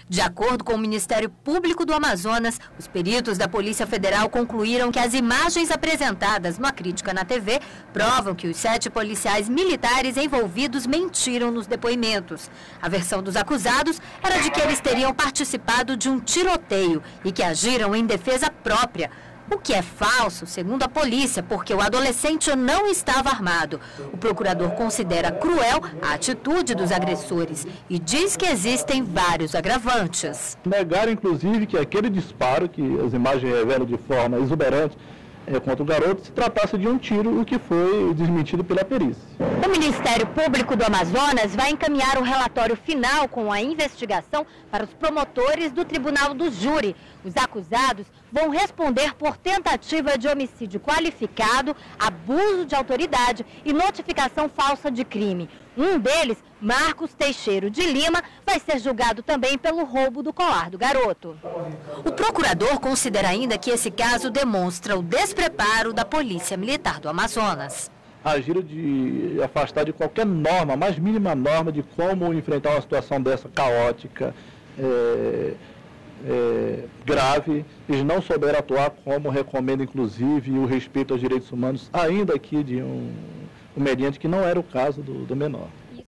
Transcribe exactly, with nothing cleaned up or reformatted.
De acordo com o Ministério Público do Amazonas, os peritos da Polícia Federal concluíram que as imagens apresentadas no A Crítica na T V provam que os sete policiais militares envolvidos mentiram nos depoimentos. A versão dos acusados era de que eles teriam participado de um tiroteio e que agiram em defesa própria. O que é falso, segundo a polícia, porque o adolescente não estava armado. O procurador considera cruel a atitude dos agressores e diz que existem vários agravantes. Negaram, inclusive, que aquele disparo, que as imagens revelam de forma exuberante, é, contra o garoto, se tratasse de um tiro, o que foi desmentido pela perícia. O Ministério Público do Amazonas vai encaminhar o relatório final com a investigação para os promotores do Tribunal do Júri. Os acusados vão responder por tentativa de homicídio qualificado, abuso de autoridade e notificação falsa de crime. Um deles, Marcos Teixeira de Lima, vai ser julgado também pelo roubo do colar do garoto. O procurador considera ainda que esse caso demonstra o despreparo da Polícia Militar do Amazonas. Agiram de afastar de qualquer norma, a mais mínima norma de como enfrentar uma situação dessa caótica, é, é, grave. Eles não souberam atuar como recomenda, inclusive, o respeito aos direitos humanos, ainda aqui de um, um mediante que não era o caso do, do menor.